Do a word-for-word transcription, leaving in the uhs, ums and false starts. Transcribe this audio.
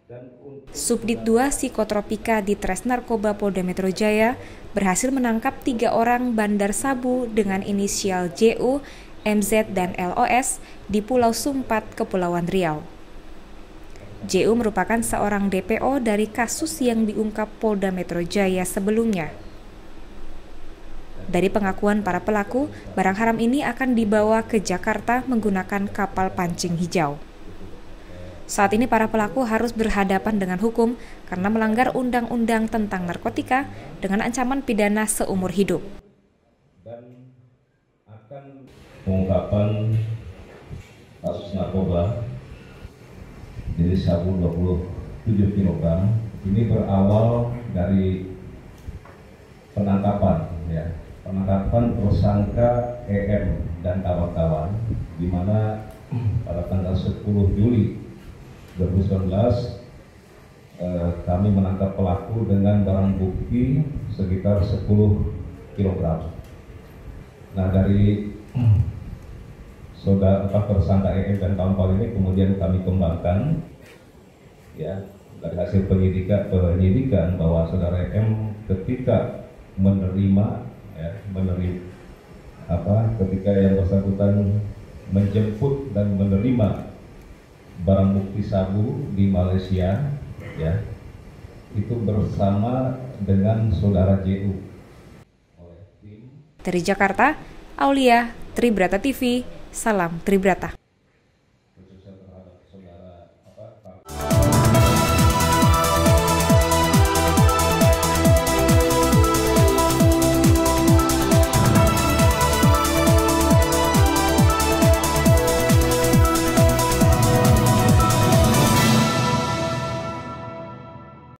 Subdit dua Psikotropika di Tres Narkoba Polda Metro Jaya berhasil menangkap tiga orang bandar sabu dengan inisial J U, M Z, dan L O S di Pulau Sumpat, Kepulauan Riau. J U merupakan seorang D P O dari kasus yang diungkap Polda Metro Jaya sebelumnya. Dari pengakuan para pelaku, barang haram ini akan dibawa ke Jakarta menggunakan kapal pancing hijau. Saat ini para pelaku harus berhadapan dengan hukum karena melanggar undang-undang tentang narkotika dengan ancaman pidana seumur hidup. Dan akan pengungkapan kasus narkoba jenis sabu dua puluh tujuh kilogram ini berawal dari penangkapan ya penangkapan tersangka E M dan kawan-kawan di mana pada tanggal sepuluh Juli dua ribu sembilan belas eh, kami menangkap pelaku dengan barang bukti sekitar sepuluh kilogram. Nah, dari saudara tersangka E M dan kawan-kawan ini kemudian kami kembangkan ya dari hasil penyidikan penyidikan bahwa saudara E M ketika menerima ya menerima apa ketika yang bersangkutan menjemput dan menerima barang bukti sabu di Malaysia ya itu bersama dengan saudara J U. Dari Jakarta, Aulia, Tribrata T V, salam Tribrata.